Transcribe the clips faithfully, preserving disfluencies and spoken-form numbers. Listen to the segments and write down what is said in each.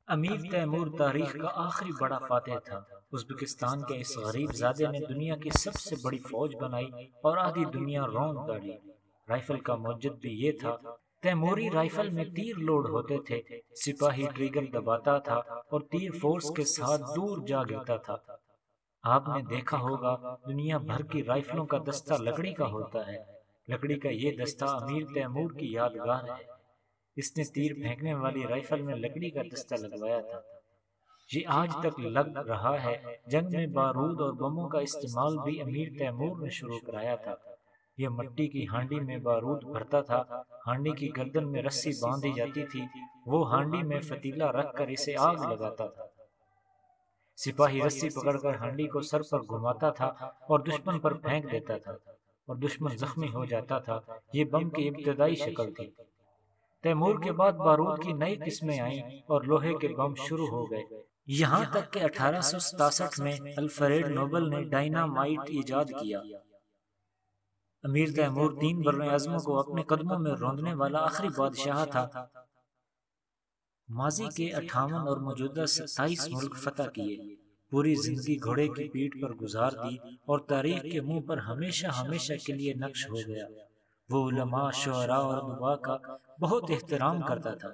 امیر Timur تاریخ کا آخری بڑا فاتح تھا۔ ازبکستان کے اس غریب زادے نے دنیا کی سب سے بڑی فوج بنائی اور آدھی دنیا رون ڈالی۔ رائفل کا موجد بھی یہ تھا۔ تیموری رائفل میں تیر لوڈ ہوتے تھے، سپاہی ٹریگر دباتا تھا اور تیر فورس کے ساتھ دور جا گرتا تھا۔ آپ نے دیکھا ہوگا دنیا بھر کی رائفلوں کا دستہ لکڑی کا ہوتا ہے۔ لکڑی کا یہ دستہ امیر تیمور کی یادگار ہے۔ اس نے تیر پھینکنے والی رائفل میں لکڑی کا دستہ لگوایا تھا۔ یہ آج تک لگ رہا ہے۔ جنگ میں بارود اور بموں کا استعمال بھی امیر تیمور نے شروع کرایا تھا۔ یہ مٹی کی ہانڈی میں بارود بھرتا تھا۔ ہانڈی کی گردن میں رسی باندھی جاتی تھی۔ وہ ہانڈی میں فتیلہ رکھ کر اسے آگ لگاتا تھا۔ سپاہی رسی پکڑ کر ہانڈی کو سر پر گھماتا تھا اور دشمن پر پھینک دیتا تھا اور دشمن زخمی ہو جاتا تھا۔ یہ بم کی ابتدائی شکل تھی۔ تیمور کے بعد بارود کی نئی قسمیں آئیں اور لوہے کے بم شروع ہو گئے، یہاں تک کہ اٹھارہ سو ستاسٹھ میں الفریڈ نوبل نے ڈائنامائٹ ایجاد کیا۔ امیر تیمور تین براعظموں کو اپنے قدموں میں روندنے والا آخری بادشاہ تھا۔ ماضی کے اٹھاون اور موجودہ ستائیس ملک فتح کیے، پوری زندگی گھوڑے کی پیٹھ پر گزار دی اور تاریخ کے منہ پر ہمیشہ ہمیشہ کے لیے نقش ہو گیا۔ وہ علماء، شعراء اور ادباء کا بہت احترام کرتا تھا۔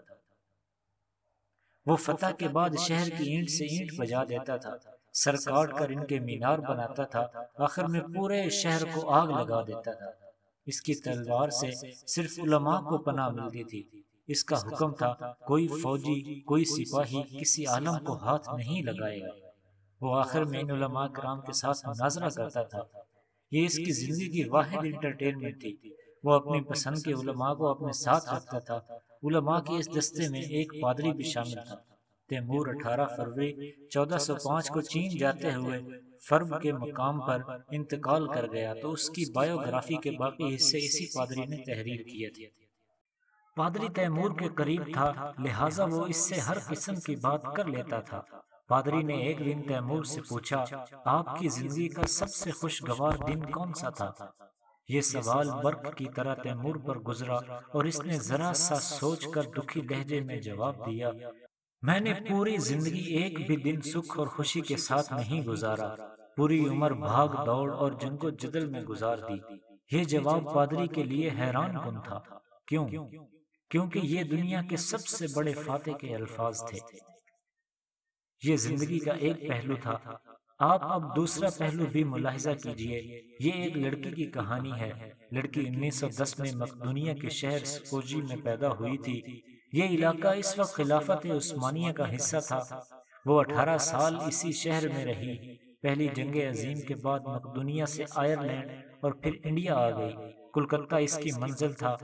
وہ فتح کے بعد شہر کی اینٹ سے اینٹ بجا دیتا تھا، سر کاٹ کر ان کے مینار بناتا تھا، آخر میں پورے شہر کو آگ لگا دیتا تھا۔ اس کی تلوار سے صرف علماء کو پناہ ملتی تھی۔ اس کا حکم تھا کوئی فوجی، کوئی سپاہی کسی عالم کو ہاتھ نہیں لگائے گا۔ وہ آخر میں ان علماء کرام کے ساتھ مناظرہ کرتا تھا۔ یہ اس کی زندگی کی واحد انٹرٹینمنٹ تھی۔ وہ اپنی پسند کے علماء کو اپنے ساتھ رکھتا تھا۔ علماء کے اس دستے میں ایک پادری بھی شامل تھا۔ تیمور اٹھارہ فروری چودہ سو پانچ کو چین جاتے ہوئے فرب کے مقام پر انتقال کر گیا تو اس کی بائیوگرافی کے باقی حصے اسی پادری نے تحریر کیے تھے۔ پادری تیمور کے قریب تھا، لہٰذا وہ اس سے ہر قسم کی بات کر لیتا تھا۔ پادری نے ایک دن تیمور سے پوچھا، آپ کی زندگی کا سب سے خوشگوار دن کون سا تھا؟ یہ سوال برق کی طرح تیمور پر گزرا اور اس نے ذرا سا سوچ کر دکھی لہجے میں جواب دیا، میں نے پوری زندگی ایک بھی دن سکھ اور خوشی کے ساتھ نہیں گزارا، پوری عمر بھاگ دوڑ اور جنگ و جدل میں گزار دی۔ یہ جواب پادری کے لیے حیران کن تھا۔ کیوں؟ کیونکہ یہ دنیا کے سب سے بڑے فاتح کے الفاظ تھے۔ یہ زندگی کا ایک پہلو تھا۔ آپ اب دوسرا پہلو بھی ملاحظہ کیجئے۔ یہ ایک لڑکی کی کہانی ہے۔ لڑکی انیس سو دس میں مقدونیہ کے شہر سکوجی میں پیدا ہوئی تھی۔ یہ علاقہ اس وقت خلافت عثمانیہ کا حصہ تھا۔ وہ اٹھارہ سال اسی شہر میں رہی۔ پہلی جنگ عظیم کے بعد مقدونیہ سے آئرلینڈ اور پھر انڈیا آ گئی۔ کلکتہ اس کی منزل تھا۔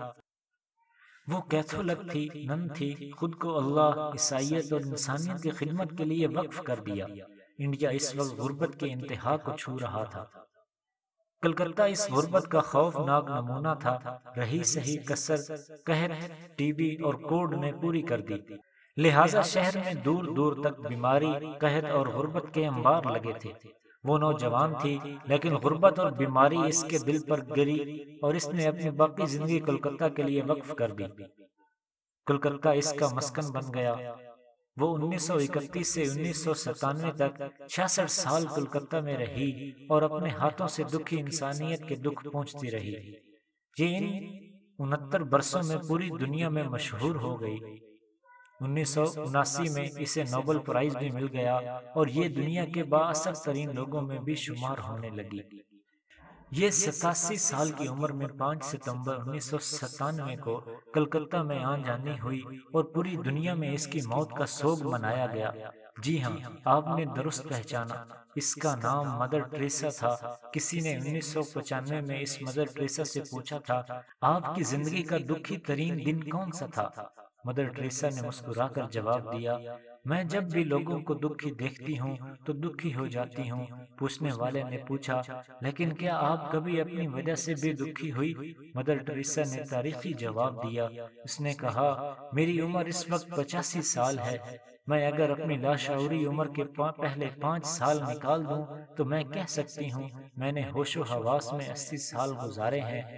وہ کیتھولک تھی، نن تھی، خود کو اللہ، عیسائیت اور انسانیت کی خدمت کے لیے وقف کر دیا۔ انڈیا اس وقت غربت کے انتہا کو چھو رہا تھا۔ کلکتہ اس غربت کا خوفناک نمونہ تھا۔ رہی سہی کثر، قحط، ٹی بی اور کوڑ نے پوری کر دی۔ لہٰذا شہر میں دور دور تک بیماری، قحط اور غربت کے انبار لگے تھے۔ وہ نوجوان تھی لیکن غربت اور بیماری اس کے دل پر گری اور اس نے اپنی باقی زندگی کلکتہ کے لیے وقف کر دی۔ کلکتہ اس کا مسکن بن گیا۔ وہ انیس سو اکتیس سے انیس سو ستانوے تک چھیاسٹھ سال کلکتہ میں رہی اور اپنے ہاتھوں سے دکھی انسانیت کے دکھ پہنچتی رہی۔ یہ ان انہتر برسوں میں پوری دنیا میں مشہور ہو گئی۔ انیس سو اناسی میں اسے نوبل پرائز بھی مل گیا اور یہ دنیا کے بااثر ترین لوگوں میں بھی شمار ہونے لگی۔ یہ ستاسی سال کی عمر میں پانچ ستمبر انیس سو ستانوے کو کلکتہ میں آن جانی ہوئی اور پوری دنیا میں اس کی موت کا سوگ منایا گیا۔ جی ہاں، آپ نے درست پہچانا، اس کا نام مدر ٹریسا تھا۔ کسی نے انیس سو پچانوے میں اس مدر ٹریسا سے پوچھا تھا، آپ کی زندگی کا دکھی ترین دن کون سا تھا؟ مدر ٹریسا نے مسکرا کر جواب دیا، میں جب بھی لوگوں کو دکھی دیکھتی ہوں تو دکھی ہو جاتی ہوں۔ پوچھنے والے نے پوچھا، لیکن کیا آپ کبھی اپنی وجہ سے بھی دکھی ہوئی؟ مدر ٹریسا نے تاریخی جواب دیا۔ اس نے کہا، میری عمر اس وقت پچاسی سال ہے۔ میں اگر اپنی لاشعوری عمر کے پہلے پانچ سال نکال دوں تو میں کہہ سکتی ہوں میں نے ہوش و حواس میں اسی سال گزارے ہیں۔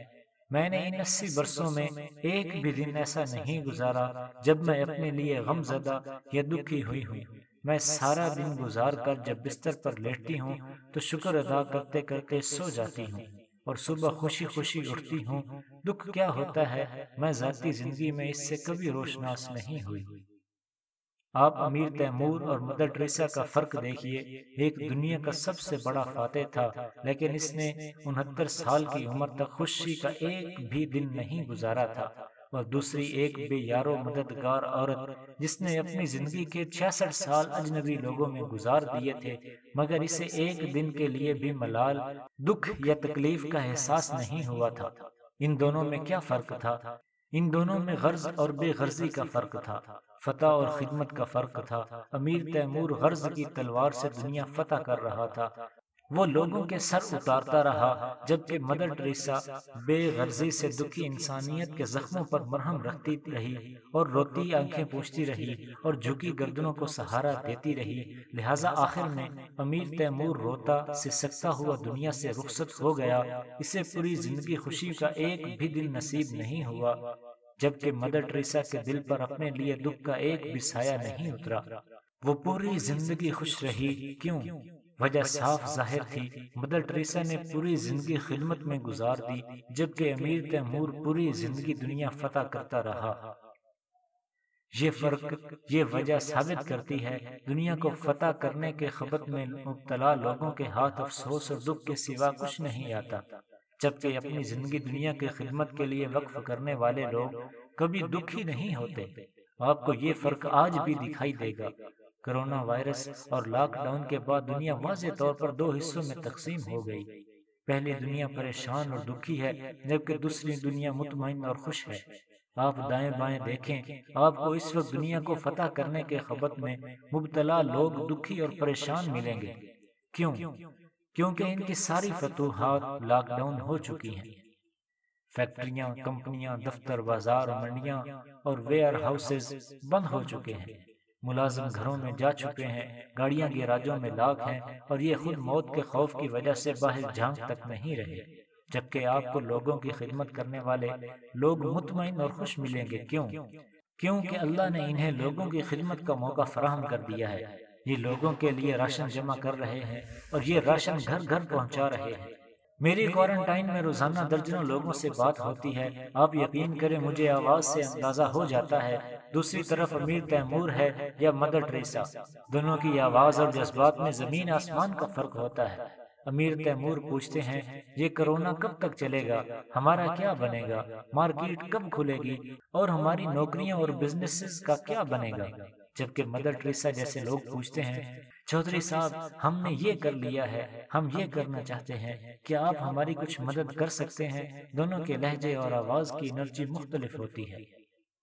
میں نے ان اسی برسوں میں ایک بھی دن ایسا نہیں گزارا جب میں اپنے لیے غم زدہ یا دکھی ہوئی ہوں۔ میں سارا دن گزار کر جب بستر پر لیٹتی ہوں تو شکر ادا کرتے کرتے سو جاتی ہوں اور صبح خوشی خوشی اٹھتی ہوں۔ دکھ کیا ہوتا ہے میں ذاتی زندگی میں اس سے کبھی روشناس نہیں ہوئی۔ آپ امیر تیمور اور مدر ٹریسا کا فرق دیکھیے۔ ایک دنیا کا سب سے بڑا فاتح تھا، لیکن اس نے انہتر سال کی عمر تک خوشی کا ایک بھی دن نہیں گزارا تھا، اور دوسری ایک بے یارو مددگار عورت جس نے اپنی زندگی کے چھیاسٹھ سال اجنبی لوگوں میں گزار دیے تھے، مگر اسے ایک دن کے لیے بھی ملال، دکھ یا تکلیف کا احساس نہیں ہوا تھا۔ ان دونوں میں کیا فرق تھا؟ ان دونوں میں غرض اور بے غرضی کا فرق تھا، فتح اور خدمت کا فرق تھا۔ امیر تیمور غرض کی تلوار سے دنیا فتح کر رہا تھا، وہ لوگوں کے سر اتارتا رہا، جبکہ مدر ٹریسا بے غرضی سے دکھی انسانیت کے زخموں پر مرہم رکھتی رہی اور روتی آنکھیں پوچھتی رہی اور جھکی گردنوں کو سہارا دیتی رہی۔ لہٰذا آخر میں امیر تیمور روتا سسکتا ہوا دنیا سے رخصت ہو گیا۔ اسے پوری زندگی خوشی کا ایک بھی دن نصیب نہیں ہوا، جبکہ مدر ٹریسا کے دل پر اپنے لیے دکھ کا ایک بھی سایہ نہیں اترا۔ وہ پوری زندگی خوش رہی۔ کیوں؟ وجہ صاف ظاہر تھی، مدر ٹریسا نے پوری زندگی خدمت میں گزار دی، جبکہ امیر تیمور پوری زندگی دنیا فتح کرتا رہا۔ یہ فرق، یہ وجہ ثابت کرتی ہے دنیا کو فتح کرنے کے خبت میں مبتلا لوگوں کے ہاتھ افسوس اور دکھ کے سوا کچھ نہیں آتا، جبکہ اپنی زندگی دنیا کی خدمت کے لیے وقف کرنے والے لوگ کبھی دکھی نہیں ہوتے۔ آپ کو یہ فرق آج بھی دکھائی دے گا۔ کرونا وائرس اور لاک ڈاؤن کے بعد دنیا واضح طور پر دو حصوں میں تقسیم ہو گئی۔ پہلی دنیا پریشان اور دکھی ہے، جبکہ دوسری دنیا مطمئن اور خوش ہے۔ آپ دائیں بائیں دیکھیں، آپ کو اس وقت دنیا کو فتح کرنے کے خبت میں مبتلا لوگ دکھی اور پریشان ملیں گے۔ کیوں؟ کیونکہ ان کی ساری فتوحات لاک ڈاؤن ہو چکی ہیں۔ فیکٹریاں، کمپنیاں، دفتر، بازار، منڈیاں اور ویئر ہاؤسز بند ہو چکے ہیں۔ ملازم گھروں میں جا چکے ہیں، گاڑیاں گیراجوں میں لاک ہیں، اور یہ خود موت کے خوف کی وجہ سے باہر جھانک تک نہیں رہے، جبکہ آپ کو لوگوں کی خدمت کرنے والے لوگ مطمئن اور خوش ملیں گے۔ کیوں؟ کیونکہ اللہ نے انہیں لوگوں کی خدمت کا موقع فراہم کر دیا ہے۔ یہ لوگوں کے لیے راشن جمع کر رہے ہیں اور یہ راشن گھر گھر پہنچا رہے ہیں۔ میری کوارنٹائن میں روزانہ درجنوں لوگوں سے بات ہوتی ہے۔ آپ یقین کریں مجھے آواز سے اندازہ ہو جاتا ہے دوسری طرف امیر تیمور ہے یا مدر ٹریسا۔ دونوں کی آواز اور جذبات میں زمین آسمان کا فرق ہوتا ہے۔ امیر تیمور پوچھتے ہیں یہ کرونا کب تک چلے گا، ہمارا کیا بنے گا، مارکیٹ کب کھلے گی اور ہماری نوکریاں اور بزنسز کا کیا بنے گا، جبکہ مدر ٹریسا جیسے لوگ پوچھتے ہیں چودھری صاحب ہم نے یہ کر لیا ہے، ہم یہ کرنا چاہتے ہیں، کیا آپ ہماری کچھ مدد کر سکتے ہیں؟ دونوں کے لہجے اور آواز کی انرجی مختلف ہوتی ہے۔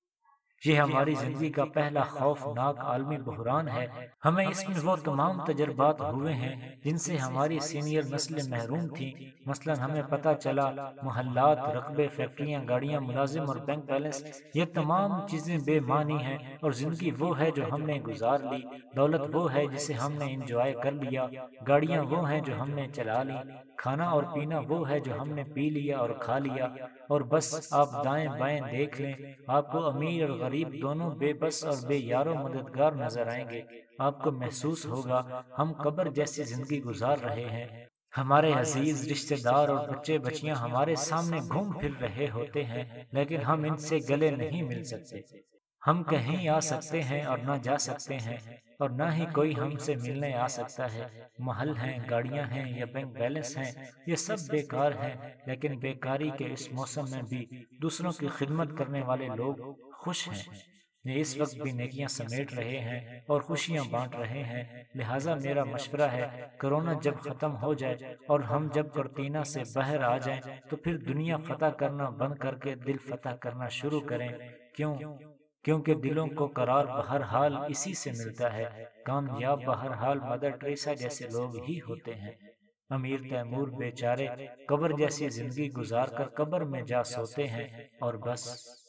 یہ ہماری زندگی کا پہلا خوفناک عالمی بحران ہے۔ ہمیں اس میں وہ تمام تجربات ہوئے ہیں جن سے ہماری سینئر نسلیں محروم تھیں۔ مثلا ہمیں پتہ چلا محلات، رقبے، فیکٹریاں، گاڑیاں، ملازم اور بینک بیلنس، یہ تمام چیزیں بے معنی ہیں، اور زندگی وہ ہے جو ہم نے گزار لی، دولت وہ ہے جسے ہم نے انجوائے کر لیا، گاڑیاں وہ ہیں جو ہم نے چلا لی، کھانا اور پینا وہ ہے جو ہم نے پی لیا اور کھا لیا، اور بس آپ دائیں بائیں دیکھ لیں، آپ کو امیر اور غریب دونوں بے بس اور بے یارو مددگار نظر آئیں گے۔ آپ کو محسوس ہوگا ہم قبر جیسی زندگی گزار رہے ہیں۔ ہمارے عزیز رشتہ دار اور بچے بچیاں ہمارے سامنے گھوم پھر رہے ہوتے ہیں، لیکن ہم ان سے گلے نہیں مل سکتے۔ ہم کہیں آ سکتے ہیں اور نہ جا سکتے ہیں، اور نہ ہی کوئی ہم سے ملنے آ سکتا ہے۔ محل ہیں، گاڑیاں ہیں یا بینک بیلنس ہیں، یہ سب بیکار ہیں، لیکن بیکاری کے اس موسم میں بھی دوسروں کی خدمت کرنے والے لوگ خوش ہیں۔ یہ اس وقت بھی نیکیاں سمیٹ رہے ہیں اور خوشیاں بانٹ رہے ہیں۔ لہٰذا میرا مشورہ ہے کرونا جب ختم ہو جائے اور ہم جب کرتینہ سے باہر آ جائیں تو پھر دنیا فتح کرنا بند کر کے دل فتح کرنا شروع کریں۔ کیوں؟ کیونکہ دلوں کو قرار بہرحال اسی سے ملتا ہے۔ کامیاب بہرحال مدر ٹریسا جیسے لوگ ہی ہوتے ہیں۔ امیر تیمور بیچارے قبر جیسی زندگی گزار کر قبر میں جا سوتے ہیں اور بس۔